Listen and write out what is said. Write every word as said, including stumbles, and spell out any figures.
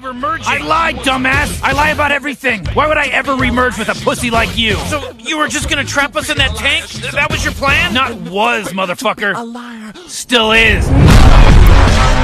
ever merging. I lied, dumbass! I lie about everything! Why would I ever remerge with a pussy like you? So you were just gonna trap us in that tank? That was your plan? Not was, motherfucker! A liar. Still is!